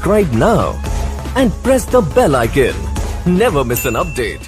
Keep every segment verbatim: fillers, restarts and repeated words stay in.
Subscribe now and press the bell icon. Never miss an update.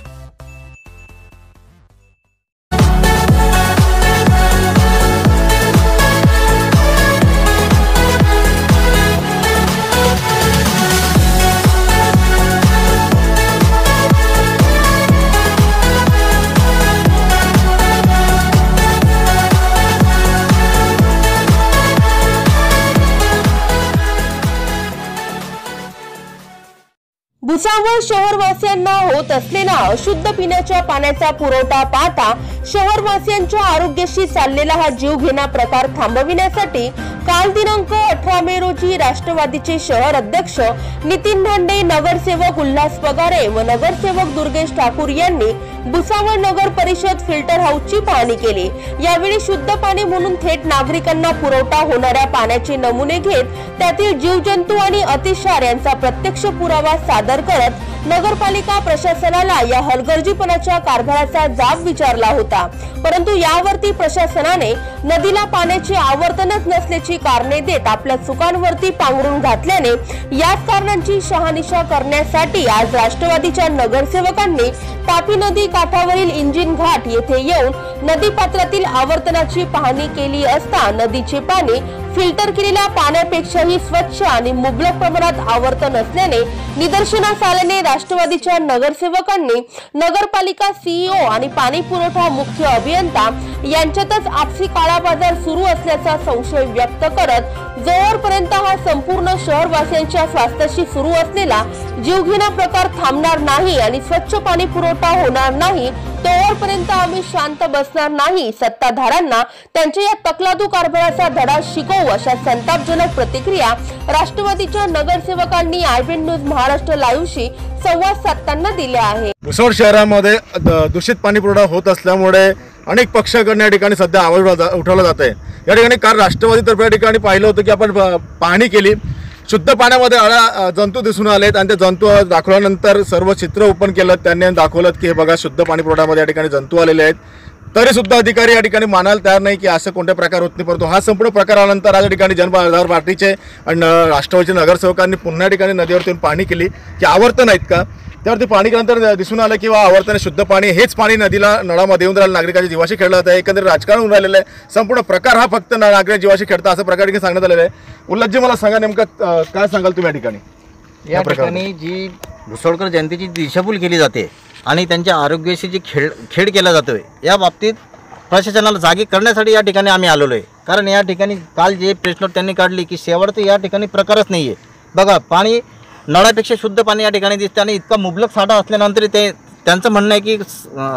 Bhusawal शहरवासियांना होत असलेला अशुद्ध पिण्याच्या पाण्याचा पुरवठा पाहता शहरवासियांच्या आरोग्याशी चाललेला हा जीवघेणा प्रकार थांबविण्यासाठी काल दिनांक अठरा मे रोजी राष्ट्रवादीचे शहर अध्यक्ष नितीन धांडे, नगरसेवक उल्हास पगारे व नगरसेवक दुर्गेश ठाकूर यांनी भुसावळ नगर परिषद फिल्टर हाऊसची पाहणी केली। यावेळी शुद्ध पाणी म्हणून थेट नागरिकांना पुरवठा होणाऱ्या पाण्याचे नमुने घेत त्यातील जीवजंतू आणि अतिसार यांचा प्रत्यक्ष पुरावा सादर करत नगरपालिका प्रशासनाला या हलगर्जीपणाच्या कारभाराचा जाब विचारला होता। परंतु यावरती प्रशासनाने नदीला पाण्याचे आवर्तनच नसल्याची कारणे देत आपल्या चुकांवरती पांघरून घातल्याने याच कारणांची शहानिशा करण्यासाठी आज राष्ट्रवादीच्या नगरसेवकांनी तापी नदी काठावरील इंजिन घाट येथे येऊन नदी पात्रातील आवर्तनाची पाहणी केली असता नदीचे पाणी फिल्टर केलेल्या पाण्यापेक्षाही स्वच्छ आणि मुबलक प्रमाणात आवर्तन असल्याने निदर्शनास आल्याने राष्ट्रवादीच्या नगरसेवकांनी नगरपालिका सीईओ आणि पाणी पुरवठा मुख्य अभियंता यांच्यातच आपसी काळाबाजार सुरू असल्याचा संशय व्यक्त करत जोपर्यंत हा संपूर्ण शहरवासियांच्या स्वास्थ्याशी सुरू असलेला जीवघेणा प्रकार थांबणार नाही आणि स्वच्छ पाणी पुरवठा होणार नाही तोपर्यंत आम्ही शांत बसणार नाही। सत्ताधाऱ्यांना त्यांच्या या तकलादू कारभाराचा धडा शिकवू अशा संतापजनक प्रतिक्रिया राष्ट्रवादीच्या नगरसेवकांनी आयबीएन न्यूज महाराष्ट्र लाईव्हशी संवाद साधताना दिल्या आहे। भुसावळ शहरामध्ये दूषित पाणी पुरवठा होत असल्यामुळे अनेक पक्षाकडून या ठिकाणी सध्या आवाज उठवला जात आहे। या ठिकाणी काल राष्ट्रवादीतर्फे या ठिकाणी पाहिलं होतं की आपण पाहणी केली, शुद्ध पाण्यामध्ये अळा जंतू दिसून आलेत आणि ते जंतू दाखवल्यानंतर सर्व चित्र ओपन केलं, त्यांनी दाखवलं की हे बघा शुद्ध पाणी पुरवठ्यामध्ये या ठिकाणी जंतू आलेले आहेत। तरी सुद्धा अधिकारी या ठिकाणी मानायला तयार नाही की असं कोणत्या प्रकार होत नाही। परंतु हा संपूर्ण प्रकार आल्यानंतर आज या ठिकाणी जनता पार्टीचे आणि राष्ट्रवादीच्या नगरसेवकांनी पुन्हा या ठिकाणी नदीवरती पाहणी केली की आवर्तन आहेत का, त्यावरती पाणी केल्यानंतर दिसून आलं की आवर्तन शुद्ध पाणी हेच पाणी नदीला नळामध्ये येऊन राहिलं, नागरिकांच्या जीवाशी खेळलं जात आहे। एकंदरीत राजकारण होऊन राहिलेलं आहे। संपूर्ण प्रकार हा फक्त नागरिकांच्या जीवाशी खेळता असं प्रकार ठिकाणी सांगण्यात आलेलं आहे। उल्हासजी, मला सांगा नेमकं काय सांगाल तुम्ही या ठिकाणी? या ठिकाणी जी भुसावळकर जनतेची दिशाभूल केली जाते आणि त्यांच्या आरोग्याशी जी खेळ खेळ केला जातोय या बाबतीत प्रशासनाला जागी करण्यासाठी या ठिकाणी आम्ही आलेलो आहे। कारण या ठिकाणी काल जे प्रेस नोट त्यांनी काढली की शेवटचं या ठिकाणी प्रकारच नाही आहे। बघा, पाणी नळापेक्षा शुद्ध पाणी या ठिकाणी दिसते आणि इतका मुबलक साठा असल्यानंतर ते त्यांचं म्हणणं आहे की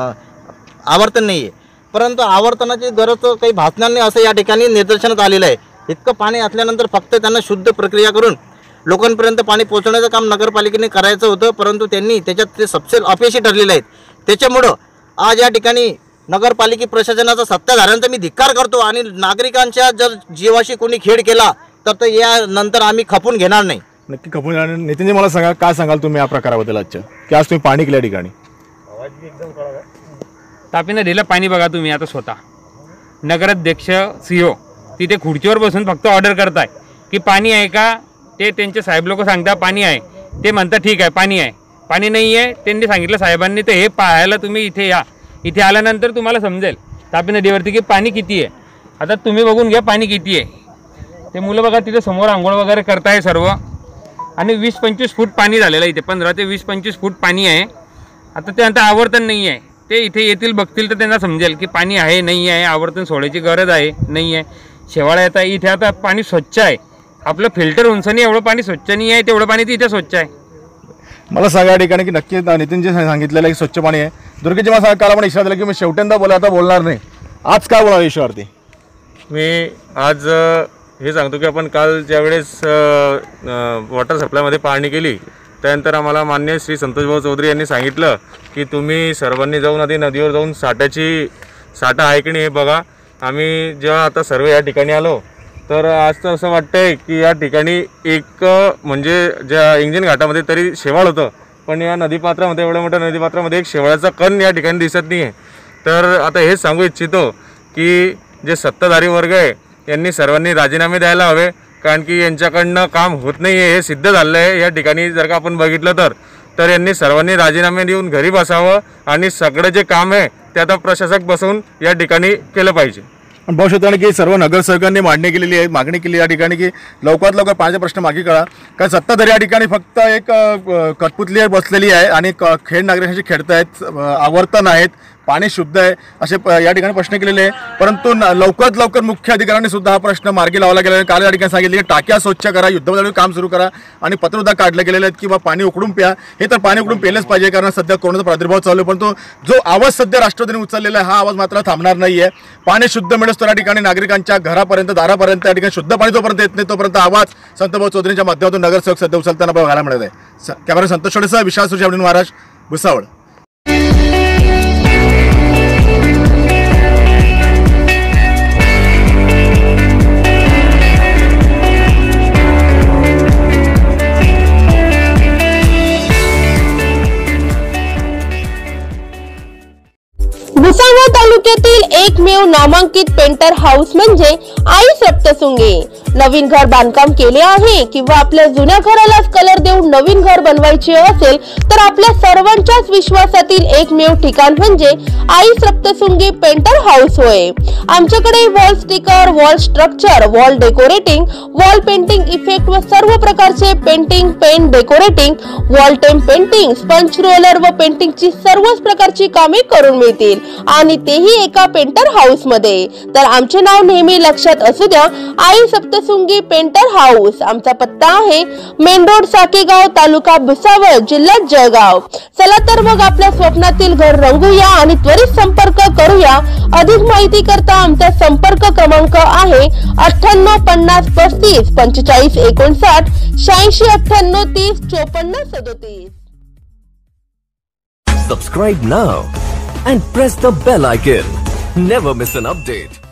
आवर्तन नाही आहे। परंतु आवर्तनाची गरज काही भासणार नाही असं या ठिकाणी निदर्शनात आलेलं आहे। इतकं पाणी असल्यानंतर फक्त त्यांना शुद्ध प्रक्रिया करून लोकांपर्यंत पाणी पोहोचवण्याचं काम नगरपालिकेने करायचं होतं, परंतु त्यांनी त्याच्यात ते सबसे अपयशी ठरलेले आहेत। त्याच्यामुळं आज या ठिकाणी नगरपालिका प्रशासनाचा सत्ताधाऱ्यांचा मी धिक्कार करतो आणि नागरिकांच्या जर जीवाशी कोणी खेळ केला तर ते यानंतर आम्ही खपून घेणार नाही। नक्की खपून घेणार नाही। नितीनजी, मला सांगा काय सांगाल तुम्ही या प्रकाराबद्दल आजच्या की आज तुम्ही पाणी केल्या ठिकाणी? तापी नदीला पाणी बघा तुम्ही आता स्वतः नगराध्यक्ष सीओ तिथे खुर्चीवर बसून फक्त ऑर्डर करताय की पाणी आहे का, ते त्यांचे साहेब लोक सांगता पाणी आहे, ते म्हणतात ठीक आहे पाणी आहे, पाणी नाही आहे त्यांनी सांगितलं साहेबांनी तर हे पाहायला तुम्ही इथे या, इथे आल्यानंतर तुम्हाला समजेल तापी नदीवरती की पाणी किती आहे। आता तुम्ही बघून घ्या पाणी किती आहे। ते मुलं बघा तिथे समोर आंघोळ वगैरे करताय सर्व आणि वीस पंचवीस फूट पाणी झालेलं आहे, इथे पंधरा ते वीस पंचवीस फूट पाणी आहे। आता ते आता आवर्तन नाही आहे, ते इथे येतील बघतील तर त्यांना समजेल की पाणी आहे नाही आहे, आवर्तन सोडायची गरज आहे नाही आहे। शेवाळा येता इथे आता पाणी स्वच्छ आहे, आपलं फिल्टर उंचनी एवढं पाणी स्वच्छ नाही आहे, तेवढं पाणी इथे स्वच्छ आहे। मला सांगा या ठिकाणी की नक्की नितीनजी सांगितलेलं की स्वच्छ पाणी आहे। दुर्गेशजी, मला सांगा काल आपण इशारा दिला की मी शेवट्यांदा बोला आता बोलणार नाही, आज काय बोला विषयावरती? मी आज हे सांगतो की आपण काल ज्यावेळेस वॉटर सप्लायमध्ये पाहणी केली त्यानंतर आम्हाला मान्य श्री संतोषभाऊ चौधरी यांनी सांगितलं की तुम्ही सर्वांनी जाऊन आधी नदीवर जाऊन साठ्याची साठा आहे की नाही हे बघा। आम्ही जेव्हा आता सर्व या ठिकाणी आलो तर आज तर असं वाटतंय की या ठिकाणी एक म्हणजे ज्या इंजिन घाटामध्ये तरी शेवाळ होतं, पण या नदीपात्रामध्ये एवढ्या मोठ्या नदीपात्रामध्ये एक शेवाळाचा कण या ठिकाणी दिसत नाही आहे। तर आता हेच सांगू इच्छितो की जे सत्ताधारी वर्ग आहे यांनी सर्वांनी राजीनामे द्यायला हवे कारण की यांच्याकडनं काम होत नाही आहे हे सिद्ध झालं आहे या ठिकाणी. जर का आपण बघितलं तर तर यांनी सर्वांनी राजीनामे देऊन घरी बसावं आणि सगळं जे काम आहे ते आता प्रशासक बसवून या ठिकाणी केलं पाहिजे. पण पाहू शकता की सर्व नगरसेवकांनी मागणी केलेली आहे मागणी केली या ठिकाणी की लवकरात लवकर पाण्याचा प्रश्न मागे काढा. कारण सत्ताधारी या ठिकाणी फक्त एक कठपुतली बसलेली आहे आणि खेड नागरिकांशी खेळतायत, आवर्तन आहेत, पाणी शुद्ध आहे असे या ठिकाणी प्रश्न केलेले आहे. परंतु लवकरात लवकर मुख्य अधिकाऱ्यांनी सुद्धा हा प्रश्न मार्गी लावला गेला आहे. काल या ठिकाणी सांगितले की टाक्या स्वच्छ करा, युद्धबंदीवर काम सुरू करा आणि पत्रसुद्धा काढले गेलेले आहेत किंवा पाणी उकडून प्या. हे तर पाणी उकडून पेलच पाहिजे कारण सध्या कोरोनाचा प्रादुर्भाव चालू आहे. परंतु जो आवाज सध्या राष्ट्रवादीने उचललेला आहे हा आवाज मात्र थांबणार नाही आहे. पाणी शुद्ध मिळत या ठिकाणी नागरिकांच्या घरापर्यंत दारापर्यंत या ठिकाणी शुद्ध पाणी जोपर्यंत येत नाही तोपर्यंत आवाज संतभाऊ चौधरींच्या माध्यमातून नगरसेवक सध्या उचलताना बघायला मिळत आहे. कॅमेरा संतोष छोडेसह विशाल सुरजी महाराज, भुसावळ. भुसावळ तालुक्यातील एकमेव नामांकित पेंटर हाऊस म्हणजे आई सप्तशृंगी. नवीन घर बांधकाम केले आहे किंवा आपल्या जुन्या घरालाच कलर देऊन नवीन घर बनवायचे असेल तर आपल्या सर्वांच्याच विश्वासातील एकमेव ठिकाण म्हणजे आई सप्तशृंगी पेंटर हाऊस होय. आमच्याकडे wall sticker, wall structure, wall decorating, wall painting effect व सर्व प्रकारचे पेंटिंग, पेंट डेकोरेटिंग, वॉल टेम पेंटिंग, स्पंच रोलर व पेंटिंगची सर्वच प्रकारची कामे करून मिळतील आणि तेही एका पेंटर हाऊस मध्ये. तर आमचे नाव नेहमी लक्षात असू द्या, आई सप्तशृंगी पेंटर हाऊस. आमचा पत्ता आहे मेन रोड, साकेगाव, तालुका भुसावळ, जिल्हा जळगाव. चला तर मग आपल्या स्वप्नातील घर रंगूया आणि त्वरित संपर्क करूया. अधिक माहिती करता आमचा संपर्क क्रमांक आहे अठ्ठ्याण्णव पन्नास पस्तीस पंचेचाळीस एकोणसाठ शहाऐंशी अठ्ठ्याण्णव तीस चोपन्न सदोतीस. Subscribe now and press the bell icon. Never miss an update.